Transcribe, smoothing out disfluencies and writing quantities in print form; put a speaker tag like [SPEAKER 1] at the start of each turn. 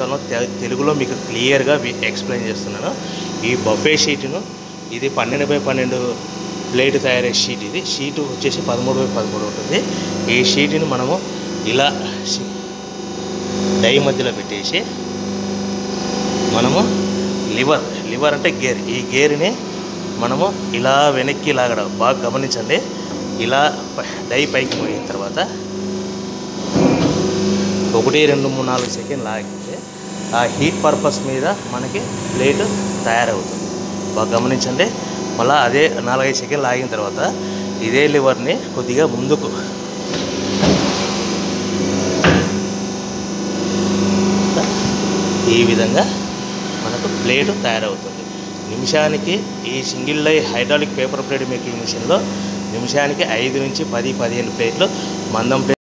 [SPEAKER 1] వాడతానో తెలుగులో మీకు క్లియర్గా ఎక్స్ప్లెయిన్ చేస్తున్నాను. ఈ బఫే షీట్ను ఇది 12x12 ప్లేట్ తయారయ్యే షీట్. ఇది షీటు వచ్చేసి 13x13 ఉంటుంది. ఈ షీట్ని మనము ఇలా డై మధ్యలో పెట్టేసి మనము లివర్ అంటే గేర్, ఈ గేర్ని మనము ఇలా వెనక్కి లాగడం బాగా గమనించండి. ఇలా డై పైకి మోగిన తర్వాత 1 2 3 4 సెకండ్ లాగితే ఆ హీట్ పర్పస్ మీద మనకి ప్లేట్ తయారవుతుంది. బాగా గమనించండి. మళ్ళీ అదే 4-5 సెకండ్ లాగిన తర్వాత ఇదే లివర్ని కొద్దిగా ముందుకు ఈ విధంగా మనకు ప్లేట్ తయారవుతుంది. నిమిషానికి ఈ సింగిల్ లై హైడ్రాలిక్ పేపర్ ప్లేట్ మేకింగ్ మిషన్లో నిమిషానికి 5 నుంచి 10-15 ప్లేట్లు మందం